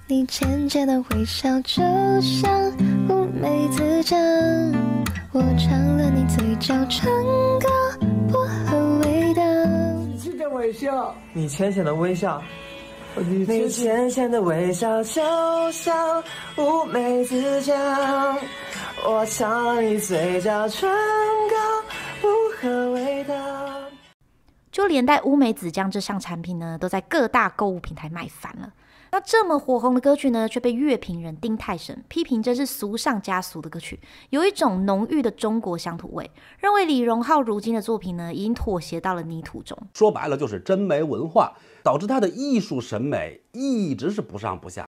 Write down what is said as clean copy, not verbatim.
你浅浅的微笑，就像乌梅子酱。我尝了你嘴角唇膏薄荷味道。 你浅浅微笑， 你浅浅的微笑，你浅浅的微笑，就像乌梅子酱。我尝了你嘴角唇膏薄荷味道。 就连带乌梅子酱这项产品呢，都在各大购物平台卖翻了。那这么火红的歌曲呢，却被乐评人丁太升批评真是俗上加俗的歌曲，有一种浓郁的中国乡土味，认为李荣浩如今的作品呢，已经妥协到了泥土中。 说白了就是真没文化，导致他的艺术审美一直是不上不下。